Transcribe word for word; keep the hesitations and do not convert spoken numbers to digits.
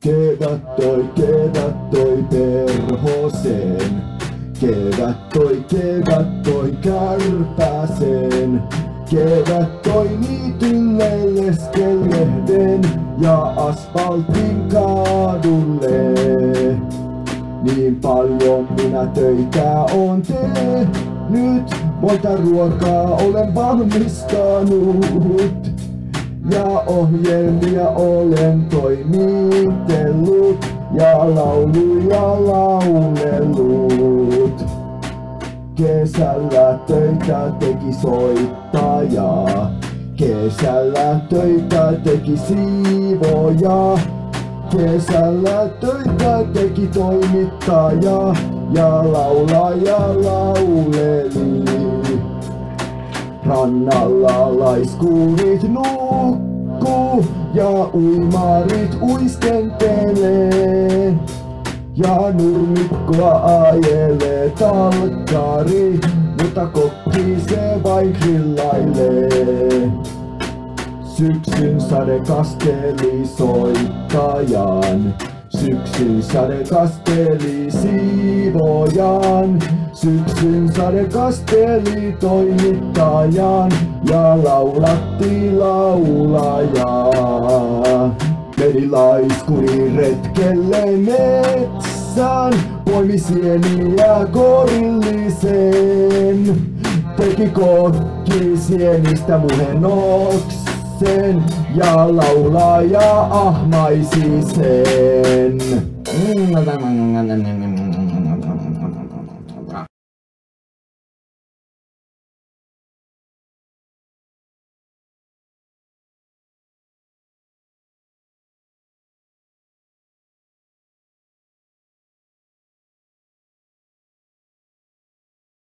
Kevät toi, kevät toi perhosen. Kevät toi, kevät toi kärpäsen. Kevät toi niitylle leskelehden ja asfaltin kadulle. Niin paljon minä töitä on tehnyt, monta ruokaa olen valmistanut. Ja ohjelmia olen toimitellut ja lauluja laulellut. Kesällä töitä teki soittaja, kesällä töitä teki siivoja. Kesällä töitä teki toimittaja ja laulaja lauleli. Rannalla laiskurit nukkuu ja uimarit uiskentelee. Ja nurmikkoa ajelee talkkari, mutta kokki se vain grillailee. Syksyn sade kasteli soittajan, syksyn sade kasteli siivojan. Syksyn sade kasteli toimittajan ja laulatti laulajaa. Meni laiskuri retkelle metsään, poimi sieniä korillisen. Teki kokki sienistä muhenoksen ja laulaja ahmaisi sen.